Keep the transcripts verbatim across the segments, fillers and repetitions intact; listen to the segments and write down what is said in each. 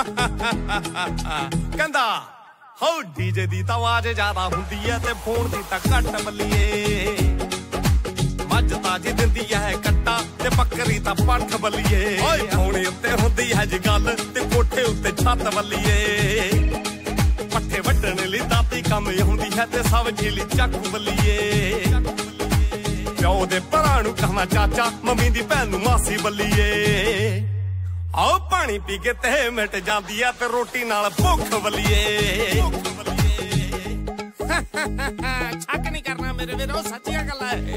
ਕਹਿੰਦਾ ਹੋ ਡੀਜੇ ਦੀ ਤਾਂ ਆਵਾਜ਼ ਜ਼ਿਆਦਾ ਹੁੰਦੀ ਐ ਤੇ ਫੋਨ ਦੀ ਤਾਂ ਘੱਟ ਬੱਲੀਏ ਮੱਝ ਤਾਂ ਜੀ ਦਿੰਦੀ ਐ ਕੱਟਾ ਤੇ ਬੱਕਰੀ ਤਾਂ ਪੱਠ ਬੱਲੀਏ ਓਏ ਫੋਨ ਉੱਤੇ ਹੁੰਦੀ ਹੈ ਜੀ ਗੱਲ ਤੇ ਕੋਠੇ ਉੱਤੇ ਛੱਤ ਬੱਲੀਏ ਪੱਠੇ ਵੱਢਣ ਲਈ ਦਾਤੀ ਕੰਮ ਹੁੰਦੀ ਹੈ ਤੇ ਸਬਜ਼ੀ ਲਈ ਚਾਕੂ ਬੱਲੀਏ ਪਿਓ ਦੇ ਭਰਾ ਨੂੰ ਕਹਣਾ ਚਾਚਾ ਮੰਮੀ ਦੀ ਭੈਣ ਨੂੰ ਮਾਸੀ ਬੱਲੀਏ ਆਓ ਪਾਣੀ ਪੀ ਕੇ ਤੇ ਮਿਟ ਜਾਂਦੀ ਆ ਤੇ ਰੋਟੀ ਨਾਲ ਭੁੱਖ ਬੱਲੀਏ ਛੱਕ ਨਹੀਂ ਕਰਨਾ ਮੇਰੇ ਵੀਰੋ ਸੱਚੀਆਂ ਗੱਲਾਂ ਹੈ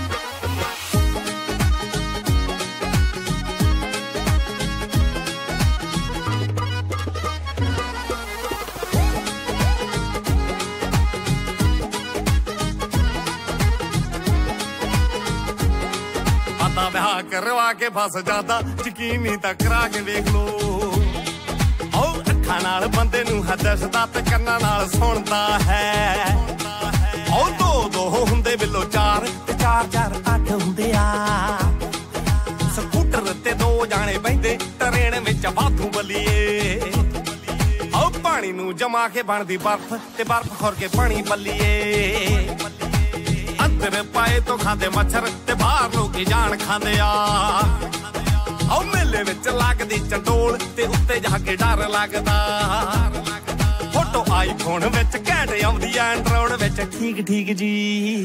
ਵਿਆਹ ਕਰਵਾ ਕੇ ਫਸ ਜਾਂਦਾ ਯਕੀਨੀ ਤਾਂ ਕਰਾ ਕੇ ਵੇਖ ਲੋ ਉਹ ਅੱਖਾਂ ਨਾਲ ਬੰਦੇ ਨੂੰ ਹੱਸਦਾ ਤੇ ਕੰਨਾਂ ਨਾਲ ਸੁਣਦਾ ਹੈ ਉਹ ਦੋ ਦੋ ਹੁੰਦੇ ਬਿੱਲੋ ਚਾਰ ਤੇ ਚਾਰ ਚਾਰ ਅੱਠ ਹੁੰਦੇ ਆ ਸਕੂਟਰ ਤੇ ਦੋ ਜਾਣੇ ਬੈਠੇ ਟਰੇਨ ਵਿੱਚ ਵਾਧੂ ਬੱਲੀਏ ਉਹ ਪਾਣੀ ਨੂੰ ਜਮਾ ਕੇ ਬਣਦੀ ਬਰਫ਼ ਤੇ ਬਰਫ਼ ਖੋਰ ਕੇ ਪਾਣੀ ਬੱਲੀਏ ਅੰਦਰ ਪਾਏ ਤੋਂ ਖਾਂਦੇ ਮੱਛਰ ਤੇ ਬਾਹਰ ਲੋਕੀ ਜਾਣ ਖਾਂਦੇ ਆ ਉਹ ਮੇਲੇ ਵਿੱਚ ਲੱਗਦੀ ਚੰਡੋਲ ਤੇ ਉੱਤੇ ਜਾ ਕੇ ਡਰ ਲੱਗਦਾ ਫੋਟੋ ਆਈਫੋਨ ਵਿੱਚ ਘੈਂਟ ਆਉਂਦੀ ਐ ਐਂਡਰੋਇਡ ਵਿੱਚ ਠੀਕ ਠੀਕ ਜੀ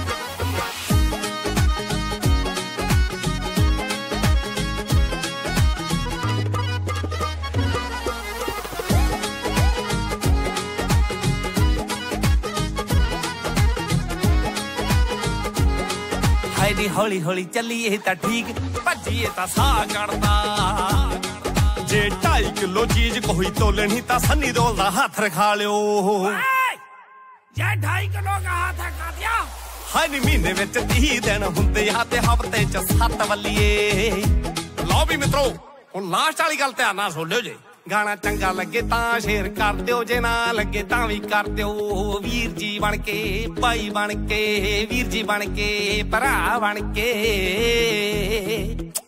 ਦੀ ਹੌਲੀ ਹੌਲੀ ਚੱਲੀਏ ਤਾਂ ਠੀਕ ਭੱਜੀਏ ਤਾਂ ਸਾਹ ਚੜਦਾ ਜੇ ਢਾਈ ਕਿਲੋ ਚੀਜ਼ ਕੋਈ ਤੋਲਣੀ ਤਾਂ ਸੰਨੀ ਦੋਲ ਦਾ ਹੱਥ ਰਖਾ ਲਿਓ ਜੇ ਢਾਈ ਕਿਲੋ ਦਾ ਹੱਥ ਰਖਾ ਦਿਆ ਹਾਏ ਨੀ ਮਹੀਨੇ ਵਿੱਚ ਤੀਹ ਦਿਨ ਹੁੰਦੇ ਆ ਤੇ ਹਫ਼ਤੇ ਚ ਸੱਤ ਬੱਲੀਏ ਲਓ ਵੀ ਮਿੱਤਰੋ ਹੁਣ ਲਾਸਟ ਵਾਲੀ ਗੱਲ ਧਿਆਨ ਨਾਲ ਸੁਣ ਲਿਓ ਜੇ ਗਾਣਾ ਚੰਗਾ ਲੱਗੇ ਤਾਂ ਸ਼ੇਅਰ ਕਰ ਦਿਓ ਜੇ ਨਾ ਲੱਗੇ ਤਾਂ ਵੀ ਕਰ ਦਿਓ ਵੀਰ ਜੀ ਬਣ ਕੇ ਭਾਈ ਬਣ ਕੇ ਵੀਰ ਜੀ ਬਣ ਕੇ ਭਰਾ ਬਣ ਕੇ